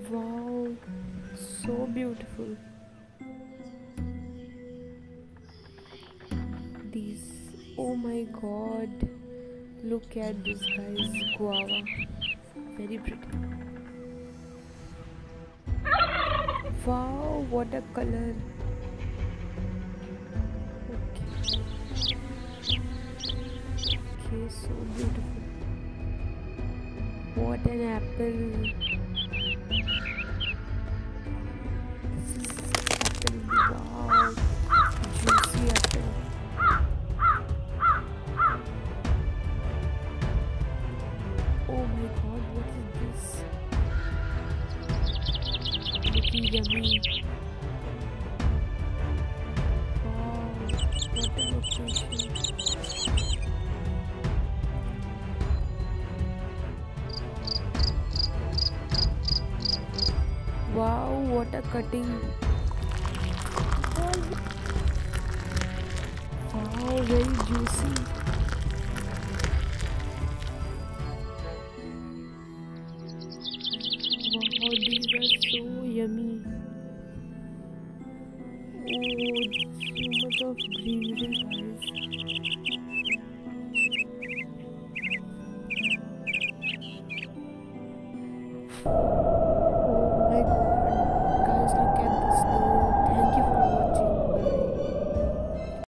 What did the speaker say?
Wow, so beautiful. These, oh my god, look at this guys, guava, very pretty. Wow, what a color. Okay, okay, so beautiful. What an apple. This is apple, wow, juicy apple. Oh my god, what is this? Looking yummy. Wow, what a location. Wow, what a cutting. Wow, very juicy. Wow, these are so yummy. Oh, so much of greenery, guys.